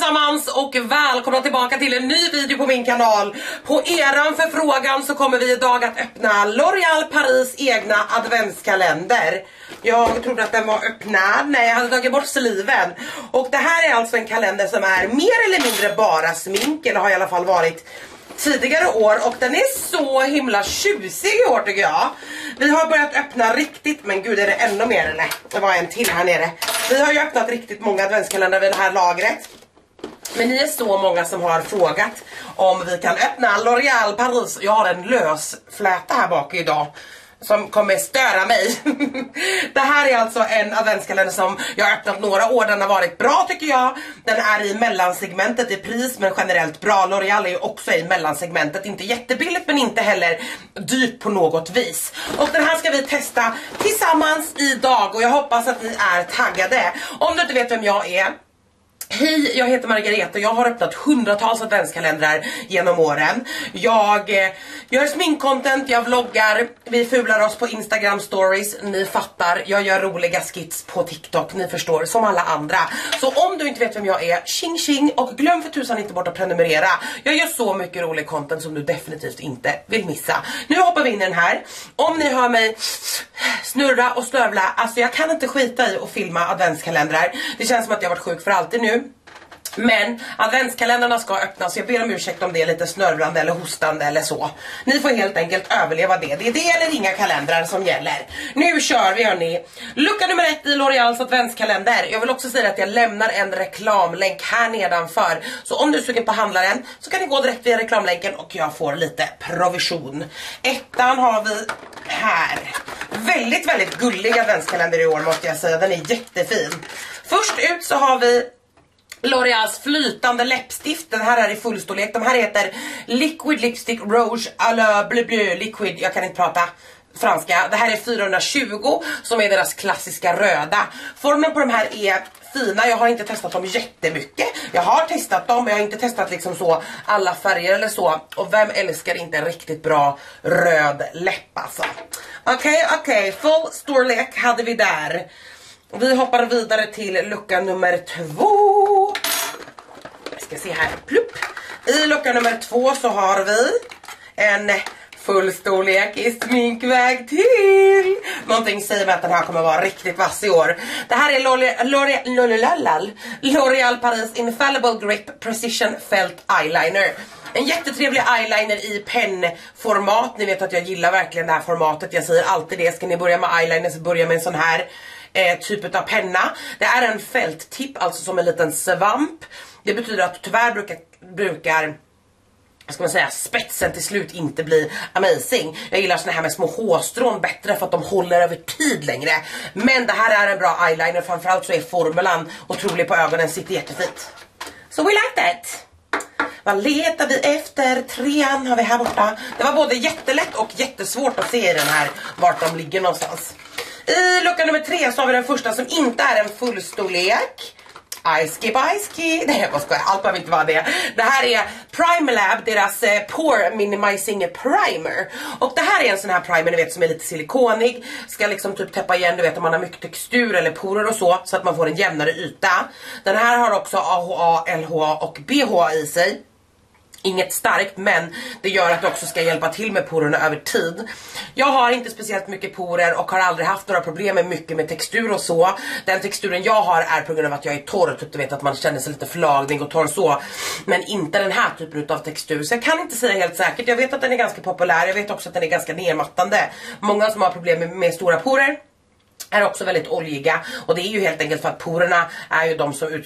allesammans och välkomna tillbaka till en ny video på min kanal. På eran förfrågan så kommer vi idag att öppna L'Oréal Paris egna adventskalender. Jag trodde att den var öppnad, nej jag hade tagit bort sliven. Och det här är alltså en kalender som är mer eller mindre bara smink, eller har i alla fall varit tidigare år, och den är så himla tjusig i år tycker jag. Vi har börjat öppna riktigt, men gud är det ännu mer eller? Det var en till här nere. Vi har ju öppnat riktigt många adventskalendrar vid det här lagret. Men ni är så många som har frågat om vi kan öppna L'Oréal Paris. Jag har en lös fläta här bak idag som kommer störa mig. Det här är alltså en adventskalender som jag har öppnat några år. Den har varit bra tycker jag. Den är i mellansegmentet i pris, men generellt bra. L'Oréal är ju också i mellansegmentet. Inte jättebilligt men inte heller dyrt på något vis. Och den här ska vi testa tillsammans idag. Och jag hoppas att ni är taggade. Om du inte vet vem jag är: hej, jag heter Margareta. Jag har öppnat hundratals adventskalendrar genom åren. Jag gör sminkcontent, jag vloggar, vi fular oss på Instagram stories, ni fattar. Jag gör roliga skits på TikTok, ni förstår, som alla andra. Så om du inte vet vem jag är, tjing tjing, och glöm för tusan inte bort att prenumerera. Jag gör så mycket rolig content som du definitivt inte vill missa. Nu hoppar vi in i den här. Om ni hör mig snurra och stövla, alltså jag kan inte skita i att filma adventskalendrar. Det känns som att jag har varit sjuk för alltid nu. Men adventskalendrarna ska öppnas, så jag ber om ursäkt om det är lite snörvlande eller hostande eller så. Ni får helt enkelt överleva det. Det är det eller inga kalendrar som gäller. Nu kör vi hörni. Lucka nummer 1 i L'Oréals adventskalender. Jag vill också säga att jag lämnar en reklamlänk här nedanför. Så om du är sugen på handlaren så kan ni gå direkt via reklamlänken och jag får lite provision. Ettan har vi här. Väldigt, väldigt gullig adventskalender i år måste jag säga. Den är jättefin. Först ut så har vi L'Oréals flytande läppstift. Den här är i fullstorlek. De här heter Liquid Lipstick Rouge à la bleu bleu liquid. Jag kan inte prata franska. Det här är 420 som är deras klassiska röda. Formen på de här är fina. Jag har inte testat dem jättemycket. Jag har testat dem men jag har inte testat liksom så alla färger eller så. Och vem älskar inte en riktigt bra röd läpp alltså. Okej. Full storlek hade vi där. Vi hoppar vidare till lucka nummer 2. Jag ska se här. Plupp. I lucka nummer 2 så har vi en fullstorlek i sminkväg till. Någonting säger mig att den här kommer vara riktigt vass i år. Det här är L'Oréal Paris Infallible Grip Precision Felt Eyeliner. En jättetrevlig eyeliner i pennformat. Ni vet att jag gillar verkligen det här formatet. Jag säger alltid det. Ska ni börja med eyeliner så börja med en sån här typ av penna. Det är en fälttipp, alltså som en liten svamp. Det betyder att tyvärr brukar ska man säga, spetsen till slut inte bli amazing. Jag gillar såna här med små hårstrån bättre för att de håller över tid längre. Men det här är en bra eyeliner. Framförallt så är formulan otrolig på ögonen, sitter jättefint. So we like that. Vad letar vi efter? 3:an har vi här borta. Det var både jättelätt och jättesvårt att se i den här vart de ligger någonstans. I lucka nummer 3 så har vi den första som inte är en fullstorlek. Ice Key. Nej jag skojar, allt behöver inte vara det. Det här är Primalab, deras Pore Minimizing Primer. Och det här är en sån här primer ni vet som är lite silikonig. Ska liksom typ täppa igen, du vet om man har mycket textur eller porer och så att man får en jämnare yta. Den här har också AHA, LHA och BHA i sig. Inget starkt, men det gör att det också ska hjälpa till med porerna över tid. Jag har inte speciellt mycket porer och har aldrig haft några problem med mycket med textur och så. Den texturen jag har är på grund av att jag är torr, typ du vet att man känner sig lite flagning och torr så. Men inte den här typen av textur, så jag kan inte säga helt säkert. Jag vet att den är ganska populär, jag vet också att den är ganska nedmattande. Många som har problem med stora porer är också väldigt oljiga, och det är ju helt enkelt för att porerna är ju de som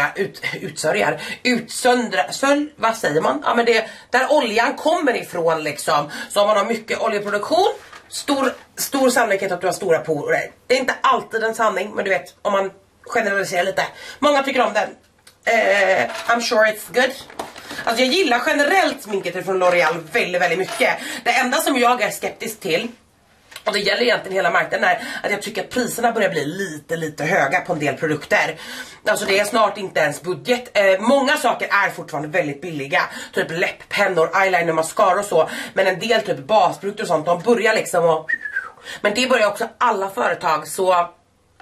vad säger man? Ja men det där oljan kommer ifrån liksom. Så om man har mycket oljeproduktion, stor sannolikhet att du har stora porer. Det är inte alltid en sanning, men du vet om man generaliserar lite. Många tycker om den. I'm sure it's good. Alltså jag gillar generellt sminket från L'Oréal väldigt, väldigt mycket. Det enda som jag är skeptisk till, och det gäller egentligen hela marknaden, är att jag tycker att priserna börjar bli lite höga på en del produkter. Alltså det är snart inte ens budget. Många saker är fortfarande väldigt billiga. Typ läpppennor, eyeliner, mascara och så. Men en del typ basprodukter och sånt, de börjar liksom och... Men det börjar också alla företag, så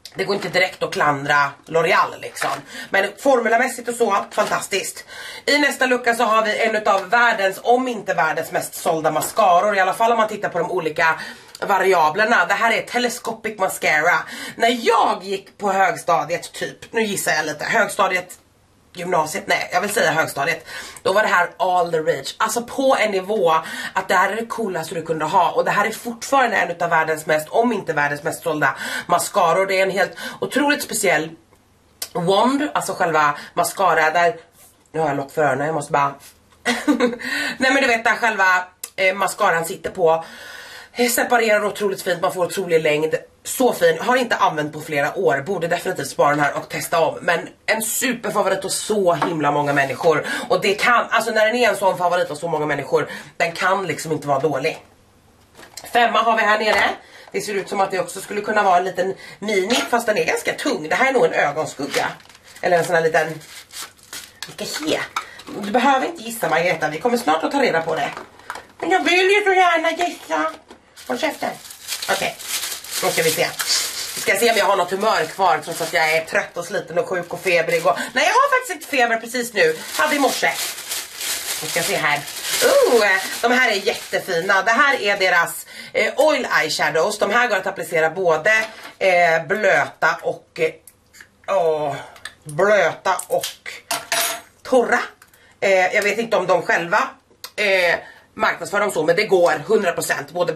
det går inte direkt att klandra L'Oreal liksom. Men formulamässigt och så, fantastiskt. I nästa lucka så har vi en av världens, om inte världens mest sålda mascaror. I alla fall om man tittar på de olika variablerna. Det här är Telescopic Mascara. När jag gick på högstadiet typ, nu gissar jag lite, högstadiet, gymnasiet, nej jag vill säga högstadiet, då var det här all the rage, alltså på en nivå att det här är det coolaste du kunde ha, och det här är fortfarande en av världens mest, om inte världens mest sålda mascaror. Det är en helt otroligt speciell wand, alltså själva mascara där, nu har jag lock för öronen, jag måste bara nej men du vet där själva mascaran sitter på, separerar otroligt fint, man får otrolig längd, så fin, har inte använt på flera år, borde definitivt spara den här och testa om, men en superfavorit och så himla många människor, och det kan, alltså när den är en sån favorit och så många människor, den kan liksom inte vara dålig. 5 har vi här nere, det ser ut som att det också skulle kunna vara en liten mini, fast den är ganska tung, det här är nog en ögonskugga, eller en sån här liten, vilka är? Du behöver inte gissa Margareta, vi kommer snart att ta reda på det. Men jag vill ju så gärna gissa. Håll käften. Okej, nu ska vi se. Vi ska se om jag har något humör kvar, trots att jag är trött och sliten och sjuk och febrig. Nej, jag har faktiskt inte feber precis nu. Hade i morse. Vi ska se här. De här är jättefina. Det här är deras oil eyeshadows. De här går att applicera både blöta och torra. Jag vet inte om de själva marknadsför dem så, men det går 100%, både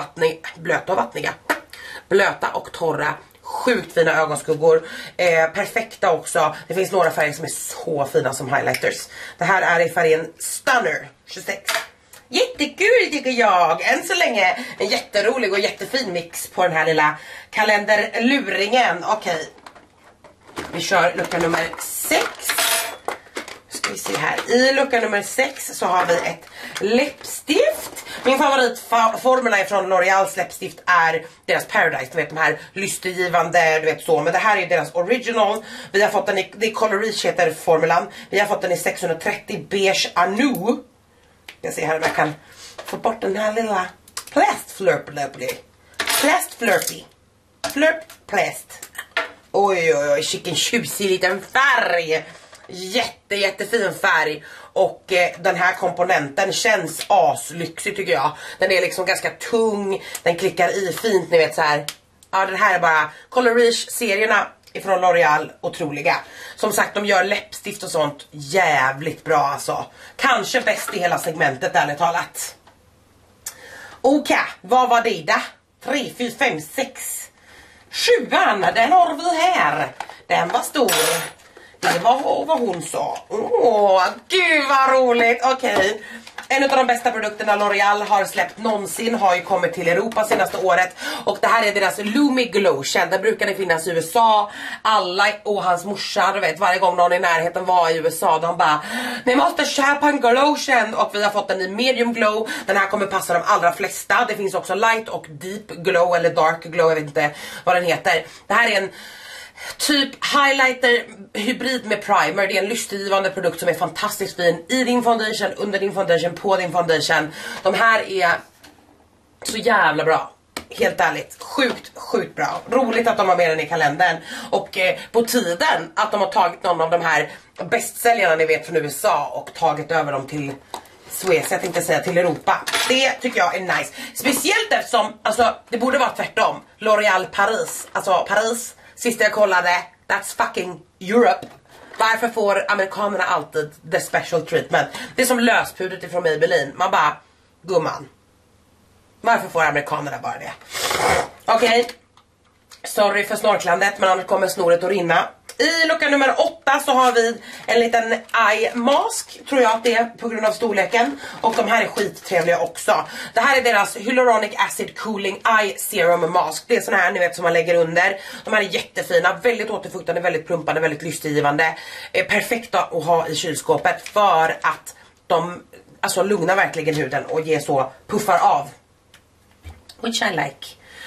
blöta och torra, sjukt fina ögonskuggor, perfekta också. Det finns några färger som är så fina som highlighters. Det här är i färgen Stunner 26. Jättekul tycker jag. Än så länge en jätterolig och jättefin mix på den här lilla kalenderluringen. Okej, vi kör lucka nummer 6. Ska vi se här. I lucka nummer 6 så har vi ett läppstift. Min favoritformula från L'Oreals läppstift är deras Paradise. Du vet de här lystergivande, du vet så. Men det här är deras original. Vi har fått den i, det är Color Reach heter formulan. Vi har fått den i 630 beige Anu. Jag ser här om jag kan få bort den här lilla plast flurpy. Plast. Oj, vilken tjusig liten färg. Jättefin färg. Och den här komponenten känns aslyxig tycker jag. Den är liksom ganska tung. Den klickar i fint, ni vet så här. Ja, den här är bara Color Reach serierna ifrån L'Oreal, otroliga. Som sagt, de gör läppstift och sånt jävligt bra alltså. Kanske bäst i hela segmentet, ärligt talat. Okej, vad var det då? 3, 4, 5, 6 7an, den har vi här. Den var stor. Det var vad hon sa. Gud vad roligt. Okej. En av de bästa produkterna L'Oreal har släppt någonsin har ju kommit till Europa senaste året. Och det här är deras Lumi Glotion. Den brukar det finnas i USA. Alla och hans morsa, du vet, varje gång någon i närheten var i USA, de bara, ni måste köpa en glotion. Och vi har fått den i medium glow. Den här kommer passa de allra flesta. Det finns också light och deep glow eller dark glow, jag vet inte vad den heter. Det här är en typ highlighter hybrid med primer. Det är en lystergivande produkt som är fantastiskt fin i din foundation, under din foundation, på din foundation. De här är så jävla bra. Helt ärligt, sjukt bra. Roligt att de har med den i kalendern. Och på tiden att de har tagit någon av de här bästsäljarna ni vet från USA och tagit över dem till Suez, jag tänkte säga till Europa. Det tycker jag är nice. Speciellt eftersom, alltså det borde vara tvärtom. L'Oreal Paris, alltså Paris, sist jag kollade, that's fucking Europe. Varför får amerikanerna alltid the special treatment? Det är som löspudret ifrån Maybelline. Man bara, gumman, varför får amerikanerna bara det? Okej. Sorry för snorklandet, men annars kommer snoret att rinna. I lucka nummer 8 så har vi en liten eye mask, tror jag att det är på grund av storleken. Och de här är skittrevliga också. Det här är deras Hyaluronic Acid Cooling Eye Serum Mask. Det är såna här ni vet som man lägger under. De här är jättefina, väldigt återfuktande, väldigt plumpande, väldigt lystergivande. Perfekta att ha i kylskåpet för att de alltså lugnar verkligen huden och ger så puffar av. Which I like.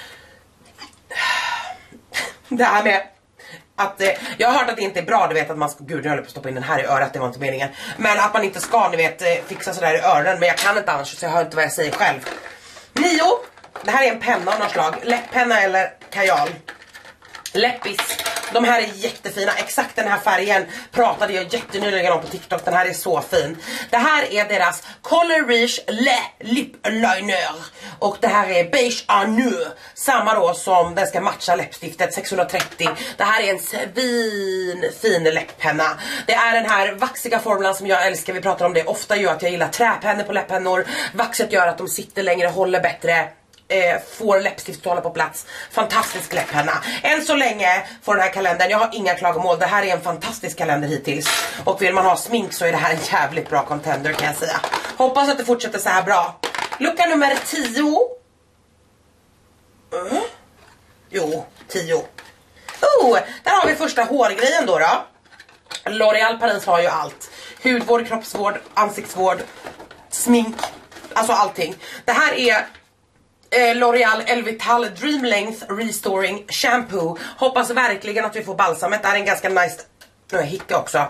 Det här med att jag har hört att det inte är bra, du vet att man ska, gud jag håller på att stoppa in den här i örat, det var inte meningen. Men att man inte ska, ni vet, fixa sådär i öronen, men jag kan inte annars så jag hör inte vad jag säger själv. 9, det här är en penna av något slag, läpppenna eller kajal. läppis. De här är jättefina, exakt den här färgen pratade jag jättenyligen om på TikTok, den här är så fin. Det här är deras Color Riche Le Lip Liner och det här är Beige Anu, samma då som den ska matcha läppstiftet 630. Det här är en fin läpppenna. Det är den här vaxiga formulan som jag älskar, vi pratar om det ofta, gör att jag gillar träpennor på läpppennor. Vaxet gör att de sitter längre, håller bättre, får läppstift att hålla på plats. Fantastisk läpppenna. Än så länge får den här kalendern, jag har inga klagomål. Det här är en fantastisk kalender hittills. Och vill man ha smink så är det här en jävligt bra contender, kan jag säga. Hoppas att det fortsätter så här bra. Lucka nummer 10. Jo, 10. Där har vi första hårgrejen då. L'Oréal Paris har ju allt. Hudvård, kroppsvård, ansiktsvård, smink, alltså allting. Det här är L'Oréal Elvital Dream Length Restoring Shampoo. Hoppas verkligen att vi får balsamet. Det här är en ganska nice. Nu är jag hicka också.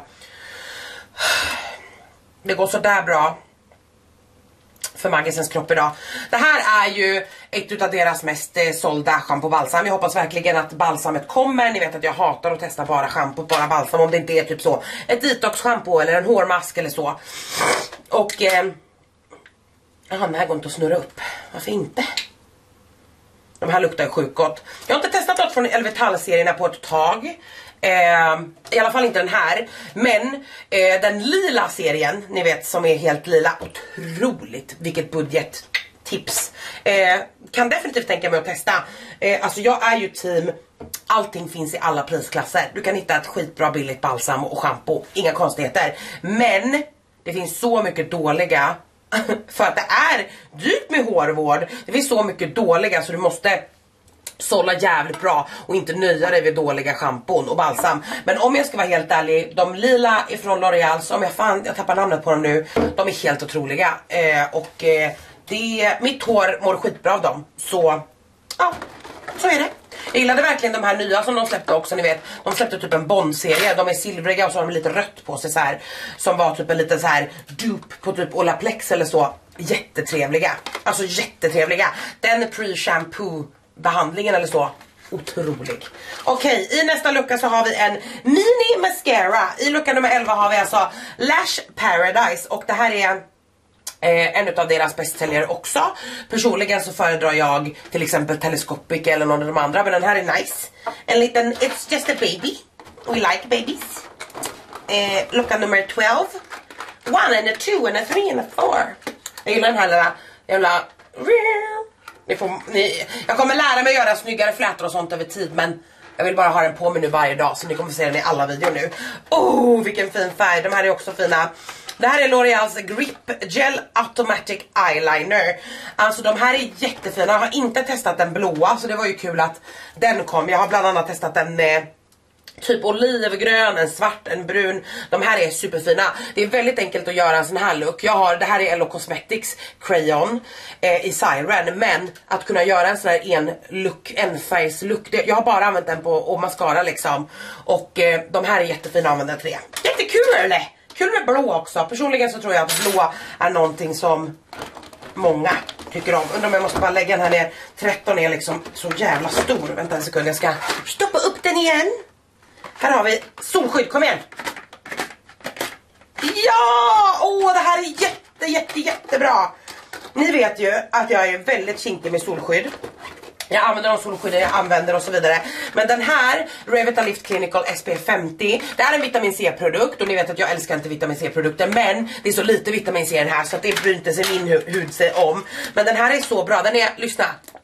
Det går så där bra för Maggisens kropp idag. Det här är ju ett av deras mest sålda shampoo balsam. Vi hoppas verkligen att balsamet kommer. Ni vet att jag hatar att testa bara shampoo, bara balsam, om det inte är typ så ett detox shampoo eller en hårmask eller så. Och den här går inte att snurra upp. Varför inte? De här luktar sjukt gott. Jag har inte testat något från Elvital-serierna på ett tag. I alla fall inte den här. Men den lila serien, ni vet, som är helt lila. Otroligt, vilket budgettips. Kan definitivt tänka mig att testa. Alltså jag är ju team, allting finns i alla prisklasser. Du kan hitta ett skitbra billigt balsam och shampoo. Inga konstigheter. Men det finns så mycket dåliga. För att det är dyrt med hårvård. Det finns så mycket dåliga så du måste sålla jävligt bra och inte nöja dig vid dåliga schampon och balsam. Men om jag ska vara helt ärlig, de lila ifrån L'Oréal, som jag tappar namnet på dem nu, de är helt otroliga. Mitt hår mår skitbra av dem. Så ja, så är det. Jag gillade verkligen de här nya som de släppte också, ni vet. De släppte typ en Bond-serie. De är silvriga och så har de lite rött på sig så här. Som var typ en liten så här dupe på typ Olaplex eller så. Jättetrevliga. Alltså jättetrevliga. Den pre-shampoo behandlingen eller så. Otrolig. Okej, i nästa lucka så har vi en mini mascara. I lucka nummer 11 har vi alltså Lash Paradise. Och det här är en av deras bästsäljare också. Personligen så föredrar jag till exempel Telescopic eller någon av de andra, men den här är nice. En liten, it's just a baby. We like babies. Lucka nummer 12. 1 and a 2 and a 3 and a 4. Jag gillar den här jävla. Jag kommer lära mig att göra snyggare flätor och sånt över tid, men jag vill bara ha den på mig nu varje dag, så ni kommer få se den i alla videor nu. Vilken fin färg. De här är också fina. Det här är L'Oréals Grip Gel Automatic Eyeliner. Alltså de här är jättefina. Jag har inte testat den blåa, så det var ju kul att den kom. Jag har bland annat testat den med typ olivgrön, en svart, en brun. De här är superfina. Det är väldigt enkelt att göra en sån här look. Det här är LO Cosmetics Crayon i Siren. Men att kunna göra en sån här en-färgs look, jag har bara använt den på mascara liksom. Och de här är jättefina att använda till det. Jättekul! Kul med blå också. Personligen så tror jag att blå är någonting som många tycker om. Undrar om jag måste bara lägga den här ner. 13 är liksom så jävla stor. Vänta en sekund, jag ska stoppa upp den igen. Här har vi solskydd, kom igen. Ja! Det här är jättebra. Ni vet ju att jag är väldigt kinkig med solskydd. Jag använder de solskydden jag använder och så vidare. Men den här, Revitalift Clinical SPF 50, det är en vitamin C-produkt. Och ni vet att jag älskar inte vitamin C-produkter, men det är så lite vitamin C i den här så att det bryr inte sig min hud sig om. Men den här är så bra, den är, lyssna.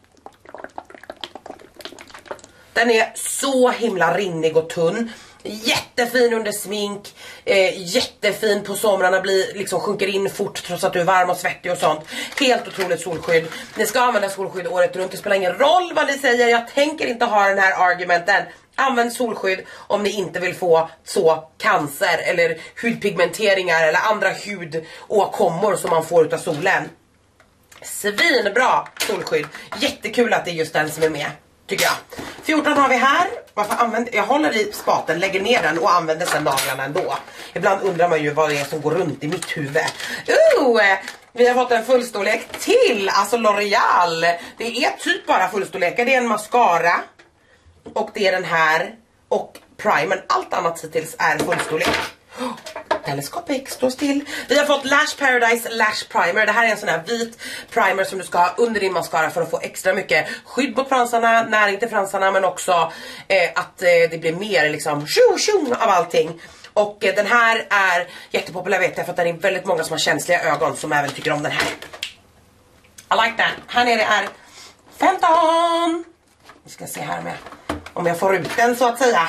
Den är så himla rinnig och tunn. Jättefin under smink. Jättefin på somrarna, liksom sjunker in fort trots att du är varm och svettig och sånt. Helt otroligt solskydd. Ni ska använda solskydd året runt. Det spelar ingen roll vad ni säger. Jag tänker inte ha den här argumenten. Använd solskydd om ni inte vill få så cancer eller hudpigmenteringar eller andra hudåkommor som man får utav solen. Svinbra solskydd. Jättekul att det är just den som är med, tycker jag. 14 har vi här. Jag håller i spaten, lägger ner den och använder sen naglarna ändå. Ibland undrar man ju vad det är som går runt i mitt huvud. Vi har fått en fullstorlek till. Alltså L'Oréal. Det är typ bara fullstorlekar. Det är en mascara. Och det är den här och primern. Allt annat hittills är fullstorlek. Telescopic, står still. Vi har fått Lash Paradise Lash Primer. Det här är en sån här vit primer som du ska ha under din mascara för att få extra mycket skydd mot fransarna, näring till fransarna, men också att det blir mer liksom av allting. Och den här är jättepopulär, vet jag, för att det är väldigt många som har känsliga ögon som även tycker om den här. I like that. Här nere är 15. Vi ska se här med om jag får ut den så att säga.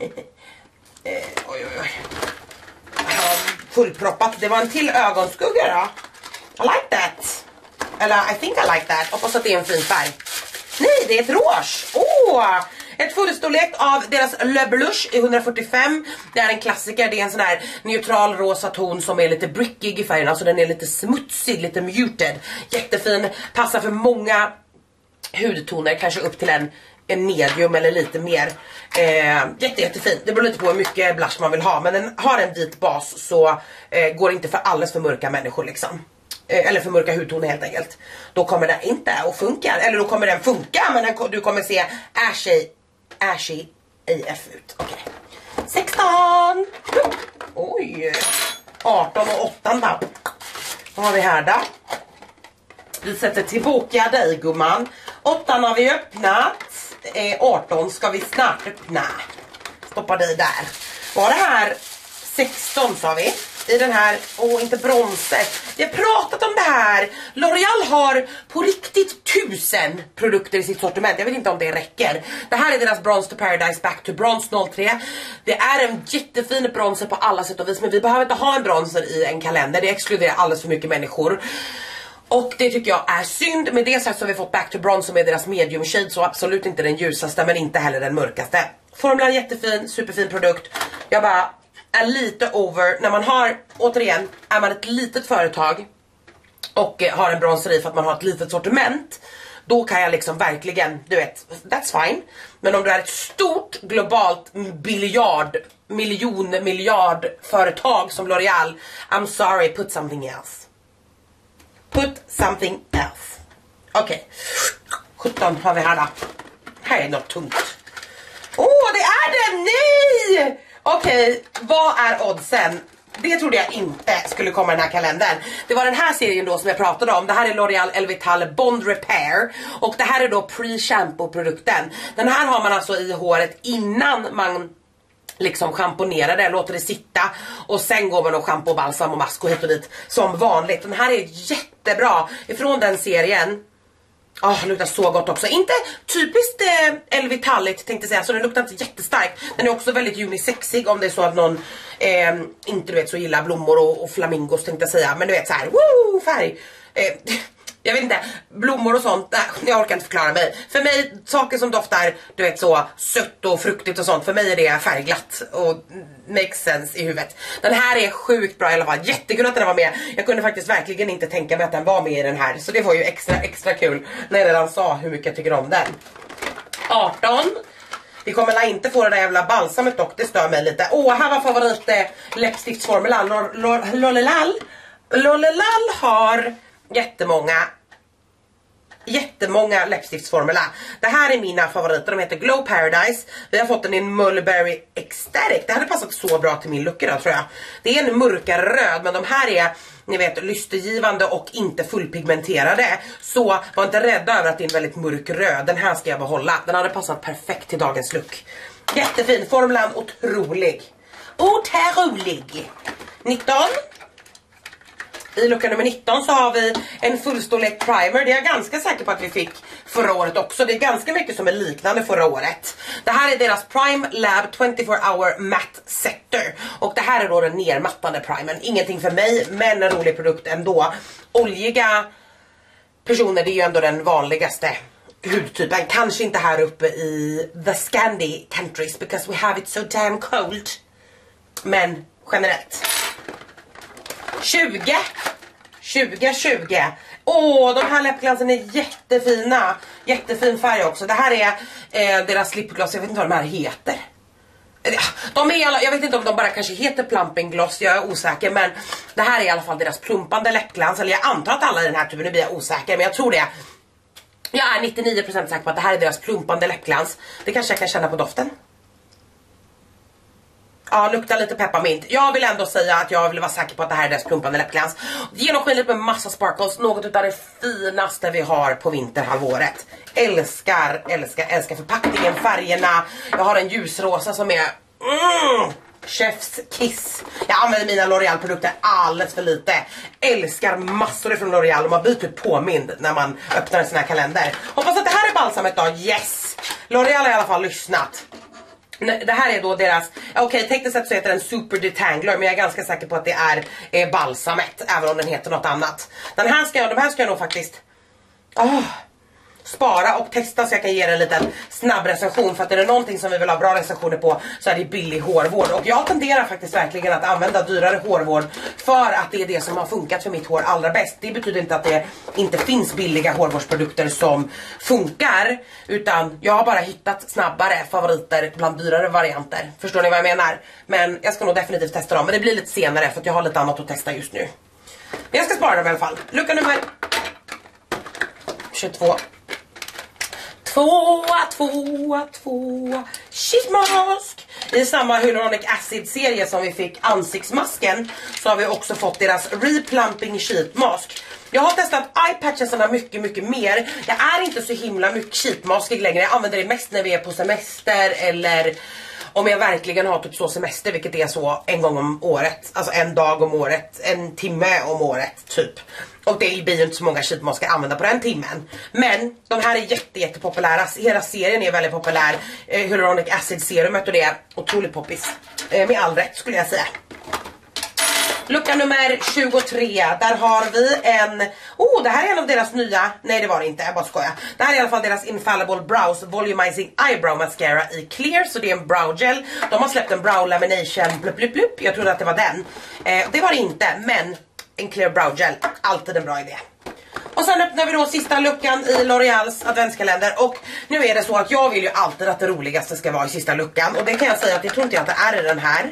Oj. Fullproppat. Det var en till ögonskugga då. I like that. Eller I think I like that. Hoppas att det är en fin färg. Nej, det är ett rouge. Ett fullstorlek av deras Le Blush i 145. Det är en klassiker. Det är en sån här neutral rosa ton som är lite brickig i färgen. Alltså den är lite smutsig, lite muted. Jättefin. Passar för många hudtoner. Kanske upp till en medium eller lite mer. Jättefin. Det beror lite på hur mycket blush man vill ha. Men den har en vit bas, så går det inte för alldeles för mörka människor liksom. Eller för mörka hudtoner helt enkelt. Då kommer den inte att funka. Eller då kommer den funka, men du kommer se ashy AF ut. Okej. 16. Oj. 18 och 8 då. Vad har vi här då? Vi sätter tillbaka dig, gumman. 8 har vi öppnat. 18 ska vi snart öppna. Stoppa dig där. Var det här 16 sa vi? I den här, inte bronser. Vi har pratat om det här. L'Oreal har på riktigt 1000 produkter i sitt sortiment. Jag vet inte om det räcker. Det här är deras Bronze to Paradise Back to Bronze 03. Det är en jättefin bronser på alla sätt och vis. Men vi behöver inte ha en bronser i en kalender. Det exkluderar alldeles för mycket människor. Och det tycker jag är synd. Med det sagt så har vi fått Back to Bronze som är deras medium shade. Så absolut inte den ljusaste, men inte heller den mörkaste. Formulan jättefin, superfin produkt. Jag bara är lite over. När man har, återigen, är man ett litet företag och har en bronser i för att man har ett litet sortiment, då kan jag liksom verkligen, du vet, that's fine. Men om du är ett stort globalt miljard företag som L'Oreal, I'm sorry, put something else. Put something else. Okej. 17 har vi här då. Här är något tungt. Det är den! Nej! Okej, vad är oddsen? Det trodde jag inte skulle komma i den här kalendern. Det var den här serien då som jag pratade om. Det här är L'Oreal Elvital Bond Repair. Och det här är då pre-shampoo-produkten. Den här har man alltså i håret innan man liksom schamponerar det, låter det sitta. Och sen går man och shampoo, balsam och mask och hit och dit som vanligt. Den här är jättebra ifrån den serien. Det luktar så gott också. Inte typiskt Elvitaligt tänkte jag säga. Så den luktar inte jättestarkt. Den är också väldigt unisexig om det är så att någon inte du vet så gillar blommor och flamingos tänkte jag säga. Men du vet så här, woo, färg. Jag vet inte, blommor och sånt, jag orkar inte förklara mig. För mig, saker som doftar, du vet så sött och fruktigt och sånt, för mig är det färgglatt och makes sense i huvudet. Den här är sjukt bra i alla fall, jättekul att den var med. Jag kunde faktiskt verkligen inte tänka mig att den var med i den här, så det var ju extra kul när jag redan sa hur mycket jag tycker om den. 18. Vi kommer inte få det där jävla balsamet dock, det stör mig lite. Här var favorit läppstiftsformulan. L'Oreal har jättemånga läppstiftsformula. Det här är mina favoriter, de heter Glow Paradise. Vi har fått den i en Mulberry Ecstatic. Det hade passat så bra till min look idag tror jag. Det är en mörkare röd, men de här är, ni vet, lystergivande och inte fullpigmenterade. Så var inte rädda över att det är en väldigt mörk röd. Den här ska jag behålla. Den hade passat perfekt till dagens look. Jättefin, formulan otrolig. 19. I lucka nummer 19 så har vi en fullstorlek primer. Det är jag ganska säker på att vi fick förra året också. Det är ganska mycket som är liknande förra året. Det här är deras Prime Lab 24 Hour Matte Setter. Och det här är då den nermattande primern. Ingenting för mig, men en rolig produkt ändå. Oljiga personer, det är ju ändå den vanligaste hudtypen. Kanske inte här uppe i the Scandi countries because we have it so damn cold. Men generellt. 20. De här läppglansen är jättefina. Jättefin färg också. Det här är deras lipgloss. Jag vet inte vad de här heter. Jag vet inte om de bara kanske heter plumping gloss. Jag är osäker, men det här är i alla fall deras plumpande läppglans. Eller jag antar att alla i den här typen, nu blir jag osäker, men jag tror det. Jag är 99% säker på att det här är deras plumpande läppglans. Det kanske jag kan känna på doften. Ja, luktar lite pepparmint. Jag vill ändå säga att jag vill vara säker på att det här är deras plumpande läppglans. Genomskinligt med massa sparkles. Något av det finaste vi har på vinterhalvåret. Älskar förpackningen, färgerna. Jag har en ljusrosa som är chef's kiss. Jag använder mina L'Oreal produkter alldeles för lite. Älskar massor från L'Oreal. De har bytt påmind när man öppnar en sån här kalender. Hoppas att det här är balsamet då. Yes! L'Oreal har i alla fall lyssnat. Det här är då deras, okej, tekniskt sett så heter den Super Detangler, men jag är ganska säker på att det är balsamet, även om den heter något annat. De här ska jag nog faktiskt spara och testa så jag kan ge er en liten snabb recension. För att är det någonting som vi vill ha bra recensioner på så är det billig hårvård. Och jag tenderar faktiskt verkligen att använda dyrare hårvård för att det är det som har funkat för mitt hår allra bäst. Det betyder inte att det inte finns billiga hårvårdsprodukter som funkar, utan jag har bara hittat snabbare favoriter bland dyrare varianter. Förstår ni vad jag menar? Men jag ska nog definitivt testa dem, men det blir lite senare för att jag har lite annat att testa just nu. Men jag ska spara dem i alla fall. Lucka nummer 22. Tvåa sheetmask. I samma hyaluronic acid serie som vi fick ansiktsmasken så har vi också fått deras replumping sheetmask. Jag har testat eyepatchesarna mycket mer. Jag är inte så himla mycket sheetmaskig längre. Jag använder det mest när vi är på semester eller om jag verkligen har typ så semester, vilket är så en gång om året. Alltså en dag om året, en timme om året typ. Och det blir ju inte så många sheetmasker använda på den timmen. Men de här är jättepopulära. Hela serien är väldigt populär. Hyaluronic acid serumet och det är otroligt poppis. Med all rätt skulle jag säga. Lucka nummer 23. Där har vi en... det här är en av deras nya... Nej, det var det inte, jag bara skojar. Det här är i alla fall deras Infallible Brows Volumizing Eyebrow Mascara i Clear. Så det är en brow gel. De har släppt en brow lamination blup. Jag trodde att det var den. Det var det inte, men en Clear brow gel. Alltid en bra idé. Och sen öppnar vi då sista luckan i L'Oreals adventskalender. Och nu är det så att jag vill ju alltid att det roligaste ska vara i sista luckan. Och det kan jag säga att jag tror inte att det är i den här.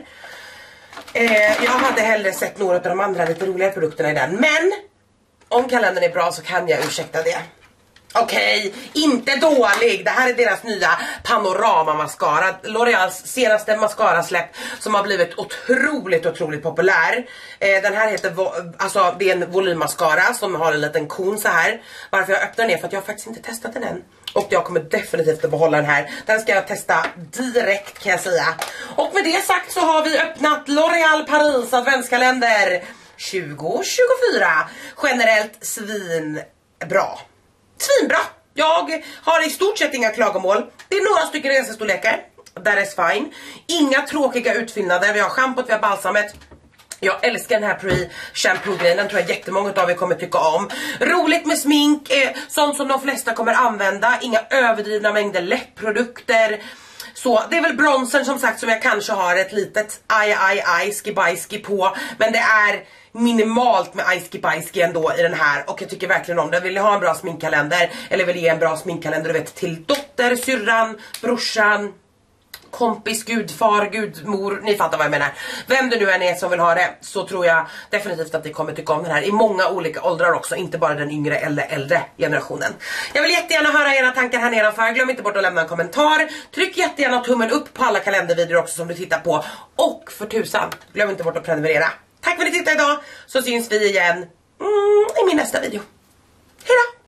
Jag hade hellre sett några av de andra lite roligare produkterna i den. Men om kalendern är bra så kan jag ursäkta det. Okej, inte dålig. Det här är deras nya Panorama Mascara. L'Oreals senaste mascara-släpp som har blivit otroligt populär. Den här heter, alltså det är en volymmascara som har en liten kon så här. Varför jag öppnar den är för att jag har faktiskt inte testat den än. Och jag kommer definitivt att behålla den här. Den ska jag testa direkt kan jag säga. Och med det sagt så har vi öppnat L'Oreal Paris adventskalender 2024. Generellt svinbra. Jag har i stort sett inga klagomål. Det är några stycken resestorlekar. That is fine. Inga tråkiga utfyllnader. Vi har schampot, vi har balsamet. Jag älskar den här pre-shampoo-grejen. Den tror jag jättemånga av er kommer tycka om. Roligt med smink. Sånt som de flesta kommer använda. Inga överdrivna mängder läppprodukter. Så det är väl bronsen som sagt som jag kanske har ett litet ski på. Men det är minimalt med ski ändå i den här. Och jag tycker verkligen om det. Vill ni ha en bra sminkkalender eller vill ge en bra sminkkalender, du vet, till dotter, syrran, brorsan, kompis, gudfar, gudmor, ni fattar vad jag menar. Vem det nu än är som vill ha det, så tror jag definitivt att ni kommer tycka om den här i många olika åldrar också, inte bara den yngre eller äldre generationen. Jag vill jättegärna höra era tankar här nedanför. Glöm inte bort att lämna en kommentar. Tryck jättegärna tummen upp på alla kalendervideor också som du tittar på. Och för tusan, glöm inte bort att prenumerera. Tack för att ni tittade idag, så syns vi igen i min nästa video. Hej då!